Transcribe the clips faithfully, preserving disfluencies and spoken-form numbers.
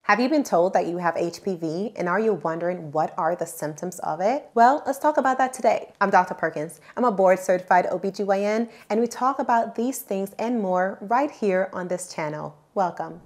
Have you been told that you have H P V and are you wondering what are the symptoms of it? Well, let's talk about that today. I'm Doctor Perkins. I'm a board certified O B G Y N and we talk about these things and more right here on this channel. Welcome.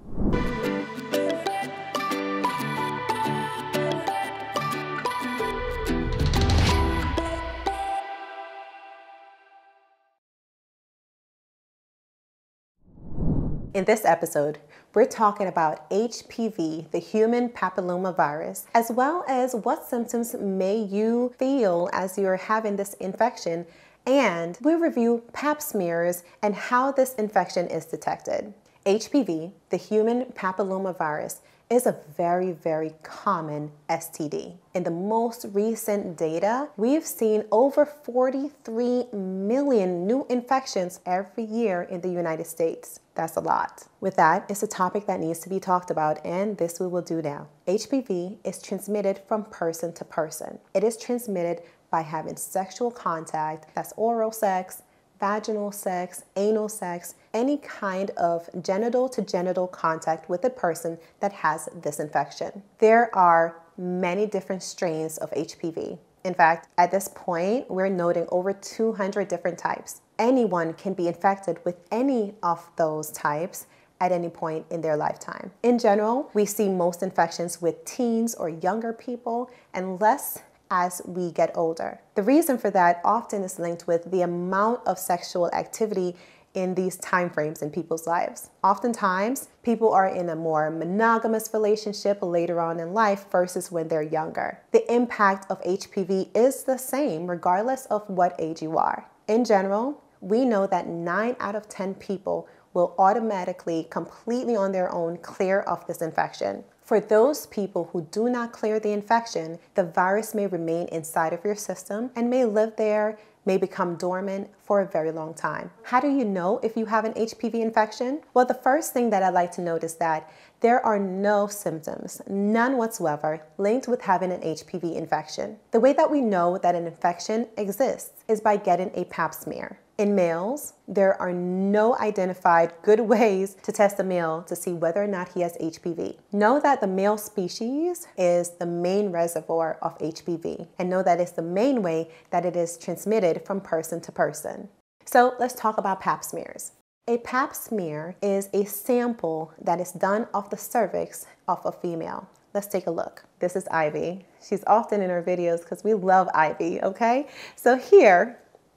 In this episode, we're talking about H P V, the human papilloma virus, as well as what symptoms may you feel as you're having this infection, and we'll review pap smears and how this infection is detected. H P V, the human papilloma virus, is a very, very common S T D. In the most recent data, we've seen over forty-three million new infections every year in the United States. That's a lot. With that, it's a topic that needs to be talked about, and this we will do now. H P V is transmitted from person to person. It is transmitted by having sexual contact, that's oral sex, vaginal sex, anal sex, any kind of genital to genital contact with a person that has this infection. There are many different strains of H P V. In fact, at this point, we're noting over two hundred different types. Anyone can be infected with any of those types at any point in their lifetime. In general, we see most infections with teens or younger people and less as we get older. The reason for that often is linked with the amount of sexual activity in these time frames in people's lives. Oftentimes, people are in a more monogamous relationship later on in life versus when they're younger. The impact of H P V is the same regardless of what age you are. In general, we know that nine out of ten people will automatically, completely on their own, clear of this infection. For those people who do not clear the infection, the virus may remain inside of your system and may live there, may become dormant for a very long time. How do you know if you have an H P V infection? Well, the first thing that I'd like to note is that there are no symptoms, none whatsoever, linked with having an H P V infection. The way that we know that an infection exists is by getting a pap smear. In males, there are no identified good ways to test a male to see whether or not he has H P V. Know that the male species is the main reservoir of H P V, and know that it's the main way that it is transmitted from person to person. So let's talk about pap smears. A pap smear is a sample that is done of the cervix of a female. Let's take a look. This is Ivy. She's often in her videos because we love Ivy, okay? So here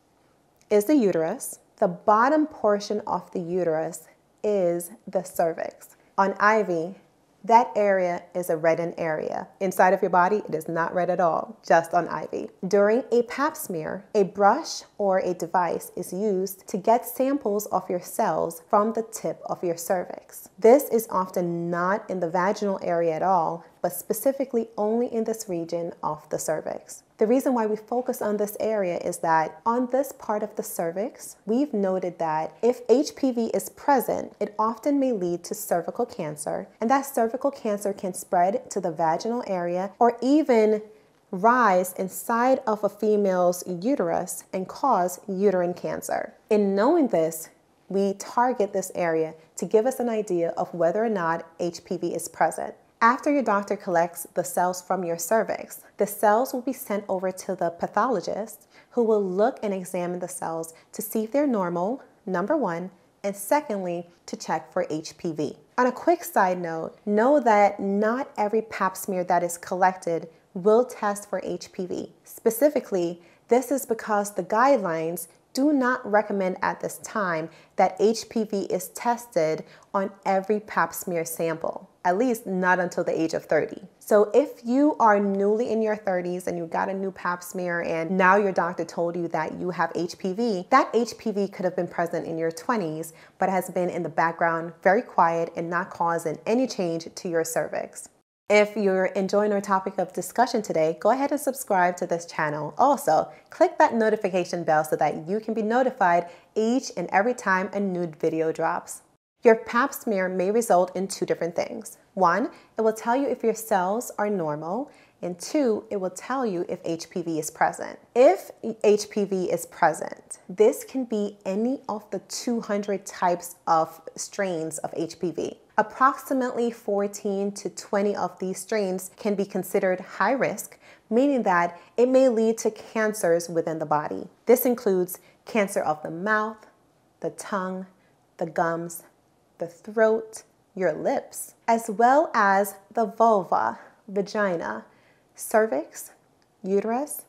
is the uterus. The bottom portion of the uterus is the cervix. On Ivy, that area is a reddened area. Inside of your body, it is not red at all, just on Ivy. During a pap smear, a brush or a device is used to get samples of your cells from the tip of your cervix. This is often not in the vaginal area at all, but specifically only in this region of the cervix. The reason why we focus on this area is that on this part of the cervix, we've noted that if H P V is present, it often may lead to cervical cancer, and that cervical cancer can spread to the vaginal area or even rise inside of a female's uterus and cause uterine cancer. In knowing this, we target this area to give us an idea of whether or not H P V is present. After your doctor collects the cells from your cervix, the cells will be sent over to the pathologist who will look and examine the cells to see if they're normal, number one, and secondly, to check for H P V. On a quick side note, know that not every pap smear that is collected will test for H P V. Specifically, this is because the guidelines do not recommend at this time that H P V is tested on every pap smear sample, at least not until the age of thirty. So if you are newly in your thirties and you got a new pap smear and now your doctor told you that you have H P V, that H P V could have been present in your twenties, but has been in the background, very quiet and not causing any change to your cervix. If you're enjoying our topic of discussion today, go ahead and subscribe to this channel. Also, click that notification bell so that you can be notified each and every time a new video drops. Your pap smear may result in two different things. One, it will tell you if your cells are normal, and two, it will tell you if H P V is present. If H P V is present, this can be any of the two hundred types of strains of H P V. Approximately fourteen to twenty of these strains can be considered high risk, meaning that it may lead to cancers within the body. This includes cancer of the mouth, the tongue, the gums, the throat, your lips, as well as the vulva, vagina, cervix, uterus,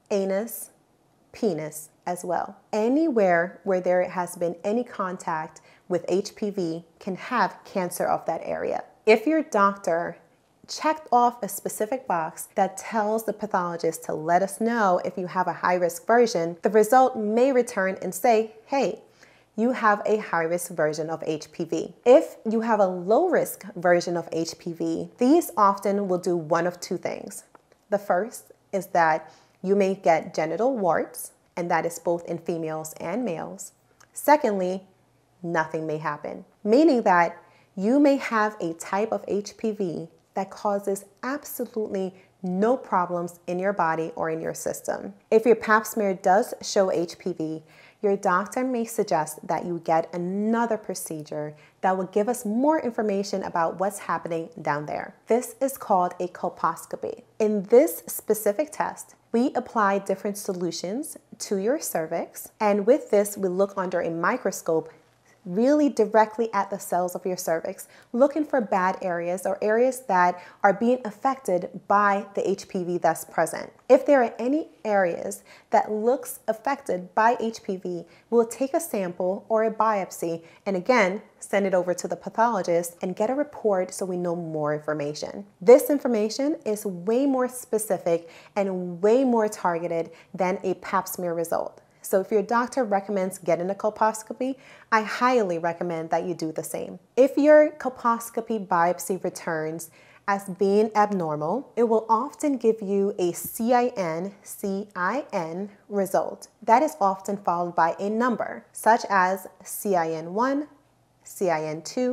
anus, penis as well. Anywhere where there has been any contact with H P V can have cancer of that area. If your doctor checked off a specific box that tells the pathologist to let us know if you have a high-risk version, the result may return and say, hey, you have a high-risk version of H P V. If you have a low-risk version of H P V, these often will do one of two things. The first is that you may get genital warts, and that is both in females and males. Secondly, nothing may happen, meaning that you may have a type of H P V that causes absolutely no problems in your body or in your system. If your pap smear does show H P V, your doctor may suggest that you get another procedure that will give us more information about what's happening down there. This is called a colposcopy. In this specific test, we apply different solutions to your cervix, and with this, we look under a microscope really directly at the cells of your cervix, looking for bad areas or areas that are being affected by the H P V that's present. If there are any areas that looks affected by H P V, we'll take a sample or a biopsy and again, send it over to the pathologist and get a report so we know more information. This information is way more specific and way more targeted than a pap smear result. So if your doctor recommends getting a colposcopy, I highly recommend that you do the same. If your colposcopy biopsy returns as being abnormal, it will often give you a C I N C I N result. That is often followed by a number, such as C I N one, C I N two,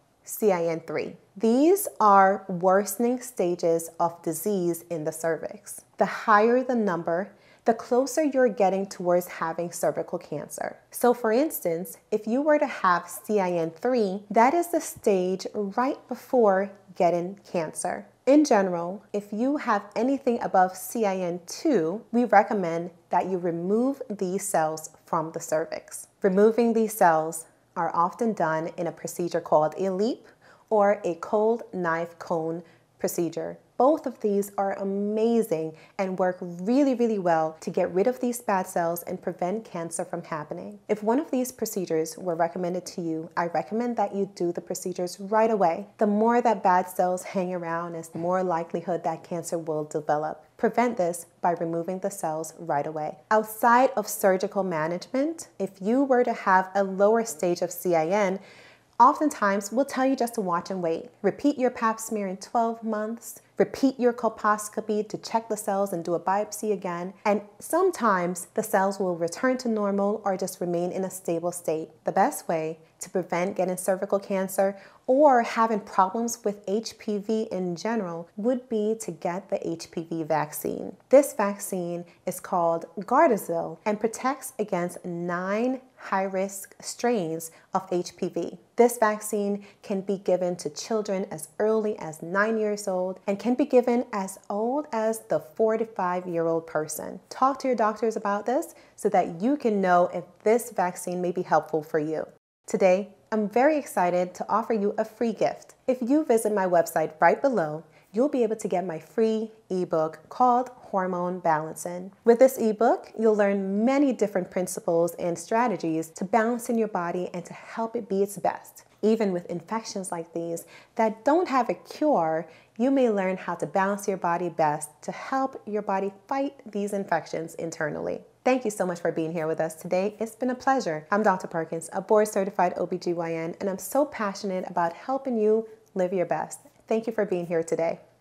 C I N three. These are worsening stages of disease in the cervix. The higher the number, the closer you're getting towards having cervical cancer. So for instance, if you were to have C I N three, that is the stage right before getting cancer. In general, if you have anything above C I N two, we recommend that you remove these cells from the cervix. Removing these cells are often done in a procedure called a LEEP or a cold knife cone procedure. Both of these are amazing and work really, really well to get rid of these bad cells and prevent cancer from happening. If one of these procedures were recommended to you, I recommend that you do the procedures right away. The more that bad cells hang around is the more likelihood that cancer will develop. Prevent this by removing the cells right away. Outside of surgical management, if you were to have a lower stage of C I N, oftentimes we'll tell you just to watch and wait. Repeat your pap smear in twelve months. Repeat your colposcopy to check the cells and do a biopsy again. And sometimes the cells will return to normal or just remain in a stable state. The best way to prevent getting cervical cancer or having problems with H P V in general would be to get the H P V vaccine. This vaccine is called Gardasil and protects against nine high-risk strains of H P V. This vaccine can be given to children as early as nine years old and can be given as old as the forty-five-year-old person. Talk to your doctors about this so that you can know if this vaccine may be helpful for you. Today, I'm very excited to offer you a free gift. If you visit my website right below, you'll be able to get my free ebook called Hormone Balancing. With this ebook, you'll learn many different principles and strategies to balance in your body and to help it be its best. Even with infections like these that don't have a cure, you may learn how to balance your body best to help your body fight these infections internally. Thank you so much for being here with us today. It's been a pleasure. I'm Doctor Perkins, a board-certified O B G Y N, and I'm so passionate about helping you live your best. Thank you for being here today.